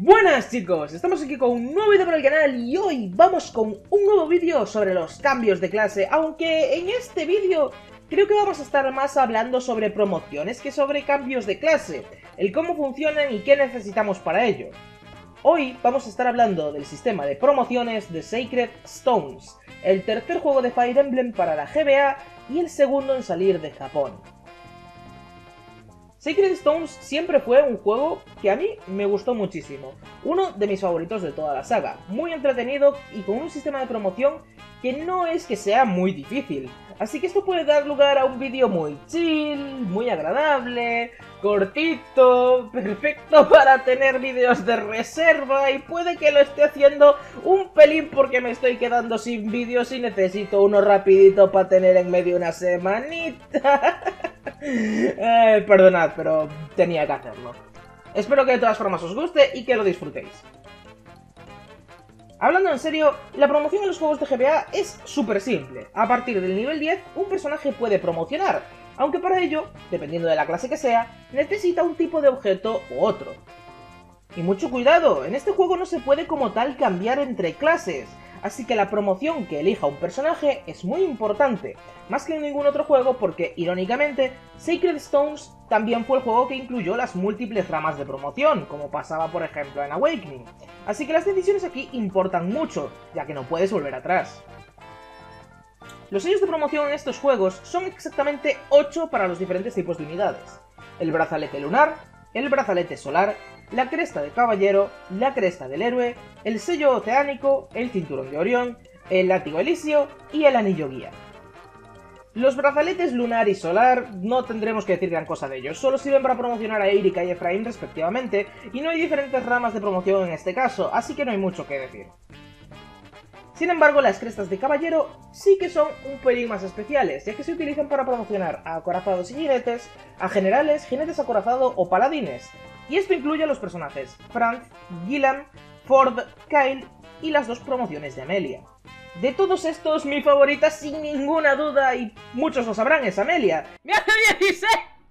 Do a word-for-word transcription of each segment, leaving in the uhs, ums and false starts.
Buenas chicos, estamos aquí con un nuevo vídeo para el canal y hoy vamos con un nuevo vídeo sobre los cambios de clase, aunque en este vídeo creo que vamos a estar más hablando sobre promociones que sobre cambios de clase, el cómo funcionan y qué necesitamos para ello. Hoy vamos a estar hablando del sistema de promociones de Sacred Stones, el tercer juego de Fire Emblem para la G B A y el segundo en salir de Japón. Sacred Stones siempre fue un juego que a mí me gustó muchísimo, uno de mis favoritos de toda la saga, muy entretenido y con un sistema de promoción que no es que sea muy difícil, así que esto puede dar lugar a un vídeo muy chill, muy agradable, cortito, perfecto para tener vídeos de reserva y puede que lo esté haciendo un pelín porque me estoy quedando sin vídeos y necesito uno rapidito para tener en medio una semanita. Eh, perdonad, pero tenía que hacerlo. Espero que de todas formas os guste y que lo disfrutéis. Hablando en serio, la promoción en los juegos de G B A es súper simple. A partir del nivel diez, un personaje puede promocionar, aunque para ello, dependiendo de la clase que sea, necesita un tipo de objeto u otro. Y mucho cuidado, en este juego no se puede como tal cambiar entre clases, así que la promoción que elija un personaje es muy importante, más que en ningún otro juego porque, irónicamente, Sacred Stones también fue el juego que incluyó las múltiples ramas de promoción, como pasaba por ejemplo en Awakening, así que las decisiones aquí importan mucho, ya que no puedes volver atrás. Los sellos de promoción en estos juegos son exactamente ocho para los diferentes tipos de unidades: el brazalete lunar, el brazalete solar, la cresta de caballero, la cresta del héroe, el sello oceánico, el cinturón de Orión, el látigo elisio y el anillo guía. Los brazaletes lunar y solar no tendremos que decir gran cosa de ellos, solo sirven para promocionar a Erika y Efraín respectivamente, y no hay diferentes ramas de promoción en este caso, así que no hay mucho que decir. Sin embargo, las crestas de caballero sí que son un pelín más especiales, ya que se utilizan para promocionar a acorazados y jinetes, a generales, jinetes acorazados o paladines, y esto incluye a los personajes Franz, Gillan, Ford, Kyle y las dos promociones de Amelia. De todos estos, mi favorita sin ninguna duda, y muchos lo sabrán, es Amelia. ¡Me hace dieciséis!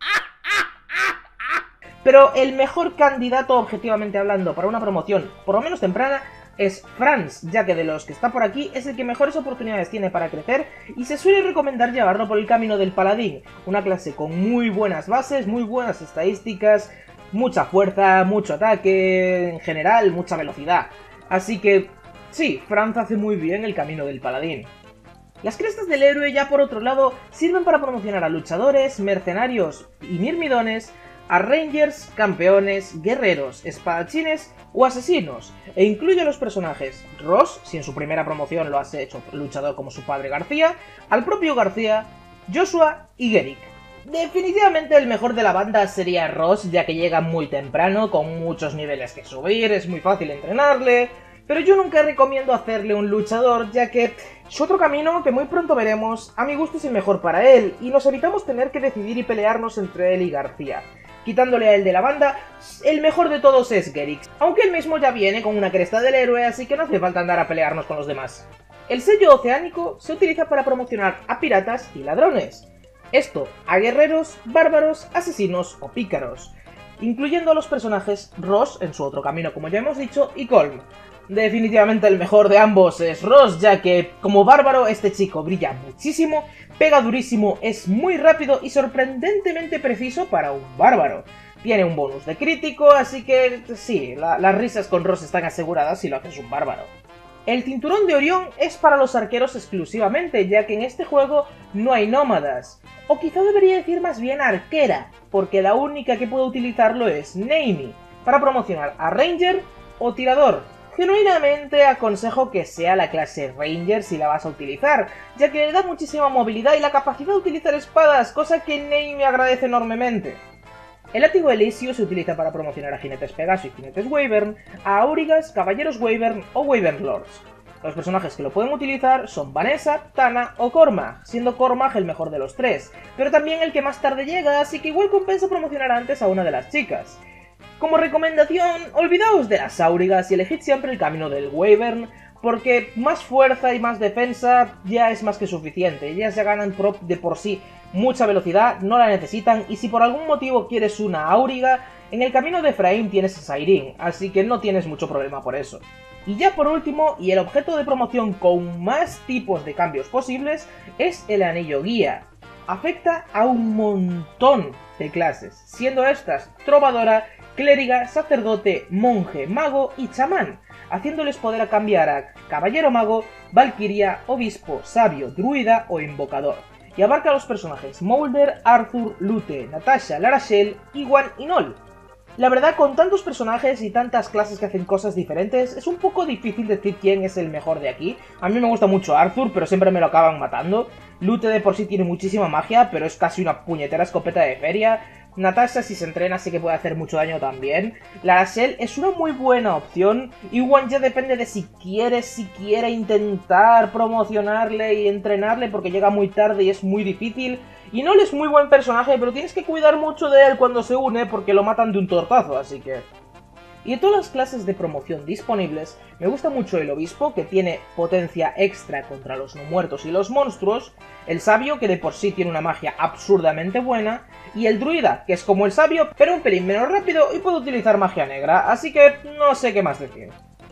Pero el mejor candidato, objetivamente hablando, para una promoción, por lo menos temprana, es Franz, ya que de los que está por aquí es el que mejores oportunidades tiene para crecer y se suele recomendar llevarlo por el camino del paladín, una clase con muy buenas bases, muy buenas estadísticas, mucha fuerza, mucho ataque, en general mucha velocidad. Así que sí, Franz hace muy bien el camino del paladín. Las crestas del héroe, ya por otro lado, sirven para promocionar a luchadores, mercenarios y mirmidones, a rangers, campeones, guerreros, espadachines o asesinos, e incluye a los personajes Ross, si en su primera promoción lo has hecho luchador como su padre García, al propio García, Joshua y Gerik. Definitivamente el mejor de la banda sería Ross, ya que llega muy temprano, con muchos niveles que subir, es muy fácil entrenarle, pero yo nunca recomiendo hacerle un luchador, ya que es otro camino que muy pronto veremos, a mi gusto es el mejor para él, y nos evitamos tener que decidir y pelearnos entre él y García. Quitándole a él de la banda, el mejor de todos es Gerik, aunque él mismo ya viene con una cresta del héroe, así que no hace falta andar a pelearnos con los demás. El sello oceánico se utiliza para promocionar a piratas y ladrones. Esto a guerreros, bárbaros, asesinos o pícaros, incluyendo a los personajes Ross en su otro camino como ya hemos dicho y Colm. Definitivamente el mejor de ambos es Ross, ya que como bárbaro este chico brilla muchísimo, pega durísimo, es muy rápido y sorprendentemente preciso para un bárbaro. Tiene un bonus de crítico, así que sí, la, las risas con Ross están aseguradas si lo haces un bárbaro. El cinturón de Orión es para los arqueros exclusivamente, ya que en este juego no hay nómadas. O quizá debería decir más bien arquera, porque la única que puede utilizarlo es Neimi, para promocionar a Ranger o Tirador. Genuinamente aconsejo que sea la clase Ranger si la vas a utilizar, ya que le da muchísima movilidad y la capacidad de utilizar espadas, cosa que Neimi agradece enormemente. El látigo elisio se utiliza para promocionar a jinetes Pegaso y jinetes Wyvern, a aurigas, caballeros Wyvern o Wyvern Lords. Los personajes que lo pueden utilizar son Vanessa, Tana o Cormag, siendo Cormag el mejor de los tres, pero también el que más tarde llega, así que igual compensa promocionar antes a una de las chicas. Como recomendación, olvidaos de las aurigas y elegid siempre el camino del Wyvern, porque más fuerza y más defensa ya es más que suficiente, ellas ya ganan de por sí mucha velocidad, no la necesitan, y si por algún motivo quieres una auriga, En el camino de Efraín tienes a Sairin, así que no tienes mucho problema por eso. Y ya por último, y el objeto de promoción con más tipos de cambios posibles, es el anillo guía. Afecta a un montón de clases, siendo estas trovadora, clériga, sacerdote, monje, mago y chamán, haciéndoles poder cambiar a caballero mago, valquiria, obispo, sabio, druida o invocador. Y abarca a los personajes Molder, Arthur, Lute, Natasha, Larachel, Iwan y Noll. La verdad, con tantos personajes y tantas clases que hacen cosas diferentes, es un poco difícil decir quién es el mejor de aquí. A mí me gusta mucho Arthur, pero siempre me lo acaban matando. Lute de por sí tiene muchísima magia, pero es casi una puñetera escopeta de feria. Natasha, si se entrena, sí que puede hacer mucho daño también. Larachel es una muy buena opción. Iwan ya depende de si quiere, si quiere intentar promocionarle y entrenarle, porque llega muy tarde y es muy difícil. Y Noll es muy buen personaje, pero tienes que cuidar mucho de él cuando se une, porque lo matan de un tortazo, así que... Y de todas las clases de promoción disponibles, me gusta mucho el obispo, que tiene potencia extra contra los no muertos y los monstruos, el sabio, que de por sí tiene una magia absurdamente buena, y el druida, que es como el sabio, pero un pelín menos rápido y puede utilizar magia negra, así que no sé qué más decir.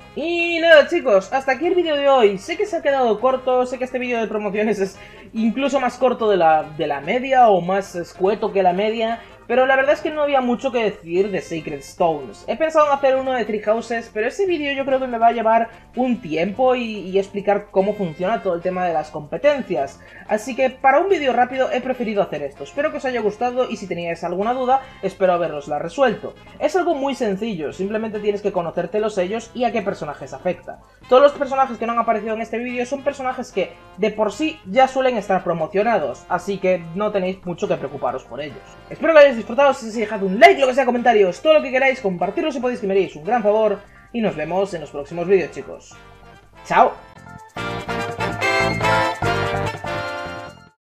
Y nada chicos, hasta aquí el vídeo de hoy. Sé que se ha quedado corto, sé que este vídeo de promociones es incluso más corto de la, de la media o más escueto que la media, pero la verdad es que no había mucho que decir de Sacred Stones. He pensado en hacer uno de Three Houses, pero ese vídeo yo creo que me va a llevar un tiempo y, y explicar cómo funciona todo el tema de las competencias. Así que para un vídeo rápido he preferido hacer esto. Espero que os haya gustado y si teníais alguna duda, espero haberosla resuelto. Es algo muy sencillo, simplemente tienes que conocerte los sellos y a qué personajes afecta. Todos los personajes que no han aparecido en este vídeo son personajes que de por sí ya suelen estar promocionados, así que no tenéis mucho que preocuparos por ellos. Espero que hayáis disfrutado, si os dejad un like, lo que sea, comentarios, todo lo que queráis, compartirlo si podéis, que me haréis un gran favor, y nos vemos en los próximos vídeos chicos. ¡Chao!